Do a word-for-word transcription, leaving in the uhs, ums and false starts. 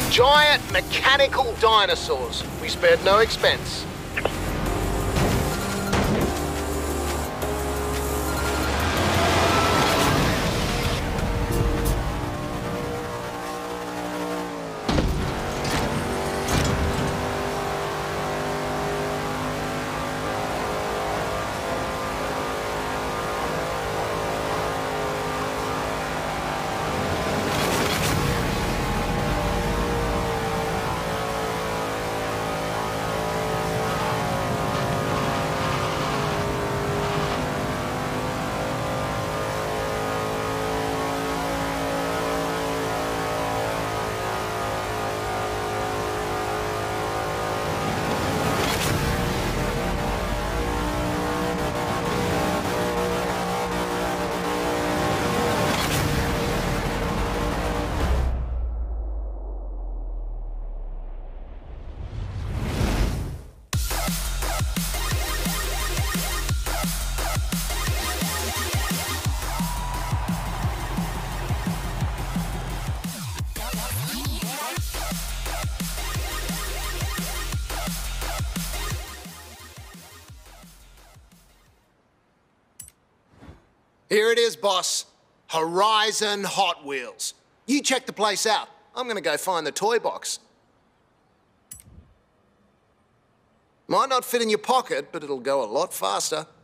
Giant mechanical dinosaurs. We spared no expense. Here it is, boss. Horizon Hot Wheels. You check the place out. I'm gonna go find the toy box. Might not fit in your pocket, but it'll go a lot faster.